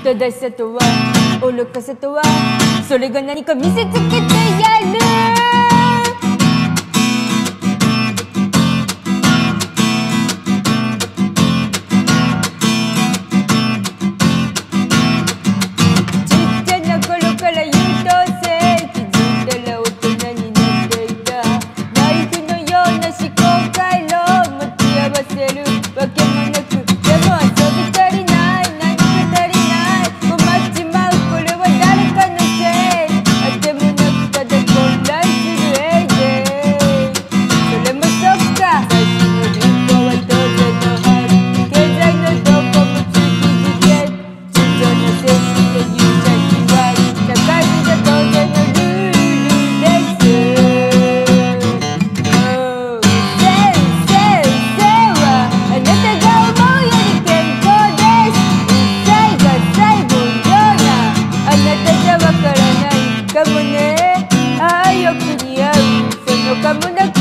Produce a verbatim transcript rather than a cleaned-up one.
正しさとは愚かさとはそれが何か見せつけてやる。ちっちゃな頃から優等生気づいたら大人になっていた。ナイフのような思考回路を持ち合わせるわけもなく、でも遊び足りない何か足りない困っちまうこれは誰かのせい。あてもなくただ混乱するエイデイ。それもそっか最新の流行は当然のはず。経済の動向も月次元慎重な精神で勇者には社会人じゃ当然のルールです。Oh先生先生はあなたが思うより健康です。一切が細胞ようなあなたじゃわからないかもね。ああよく似合うそのかもな